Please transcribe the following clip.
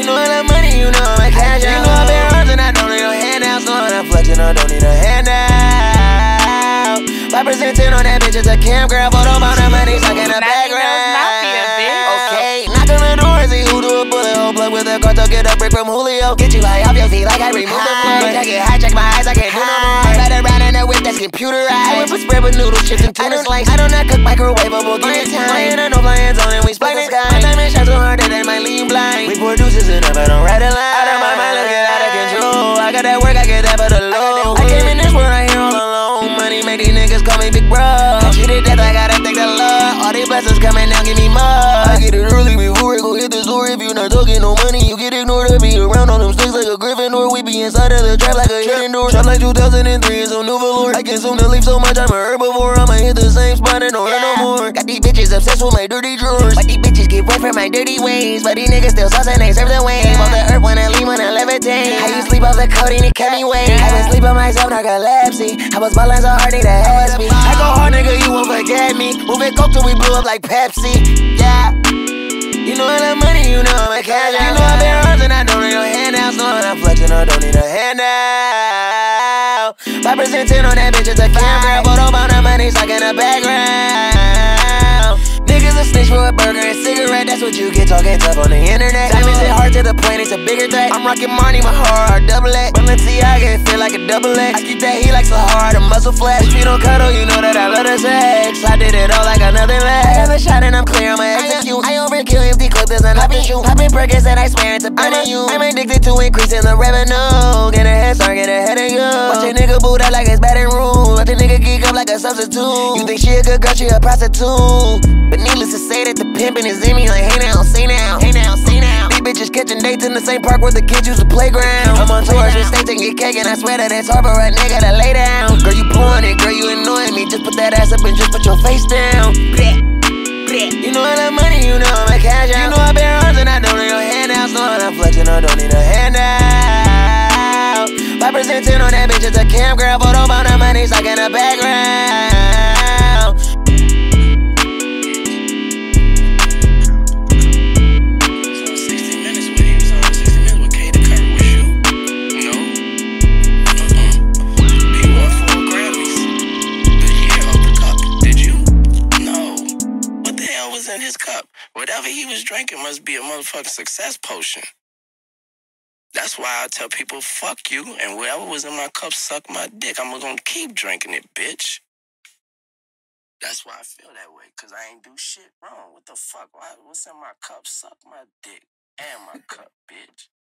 know I love money, you know I'm a cash out. You know I been hard and I don't need no handouts. No, I'm flexing, I don't need a handout. 5% 10 on that bitch is a campground. Photo about the money stuck in the background. Okay, knock on the door and see who do a bullet hole plug with a cartel. Get a brick from Julio. Get you high off your feet like I removed the plug. Bitch, I get high, check my eyes, I can't do no more. Ride around in that whip that's computerized. I whip a spread with noodles, chips, and tuna slice. I do not cook microwavable, give me time. Playing on no flying zone and we split the sky. My diamond shine so hard that they might leave blind. We pour deuces in up, I don't ride a line. Out of my mind, let's get out of control. I got that work, I get that for the low. I came in this world right here all alone. Money make these niggas call me big bro. I cheated death, I gotta thank the Lord. All these blessings coming down, give me more. I get it early before it go hit the store. If you not talking no money, you get ignored. I be around on them sticks like a Gryffindor. We be inside of the trap like a hidden door. Trap like 2003 and some new velour. I consume the leaf so much I'm a herbivore. I'ma hit the same spot and don't hurt no more. Got these bitches obsessed with my dirty drawers. But these bitches get wet from my dirty ways. But these niggas still sauce and they serve the wave. Off the earth when I leave, when I levitate. How you sleep off the codeine, it kept me wait. I been sleep on myself, narcolepsy. I was ballin' so hard, they the ass me. I go hard, nigga, you won't forget me. Moving coke till we blew up like Pepsi. Yeah. You know I love money, you know I'm a cash out. You know I been hard and I don't need no handouts. No, I'm flexing, I don't need a handout. 5% 10 on that bitch is a campground. Photo about the money stuck in the background. Niggas a snitch for a burger and cigarette. That's what you get talking tough on the internet. Diamonds hit hard to the point, it's a bigger threat. I'm rocking money, my heart double it. Balenciaga, it feel like a double X. I keep that heat like Sahara, the muscle flesh. If you don't cuddle, you know that I love the sex. I did it all like another leg. I have a shot and I'm clear, I'ma execute. I overkill empty clip, there's nothing shoot. Popping perkins and I swear it's a burning you. I'm addicted to increasing the revenue. Get a head start, get ahead of you. Watch a nigga boot out like it's batting room. Watch a nigga geek up like a substitute. You think she a good girl, she a prostitute. But needless to say that the pimpin' is in me like, hey now, say now, hey now, say now. These bitches catching dates in the same park where the kids use the playground. I'm on tours with states and get cake and I swear that it's hard for a nigga to lay down. Girl, you blowing it, girl, you annoying me. Just put that ass up and just put your face down. You know I love money, you know I'm a cash out. You know I been hard and I don't need no handouts. No, I'm flexing, I don't need a handout. 5% 10 on that bitch is a campground. Photo about the money stuck in the background. In his cup, whatever he was drinking must be a motherfucking success potion. That's why I tell people, fuck you, and whatever was in my cup, suck my dick. I'm gonna keep drinking it, bitch. That's why I feel that way, cause I ain't do shit wrong. What the fuck? What's in my cup? Suck my dick and my cup, bitch.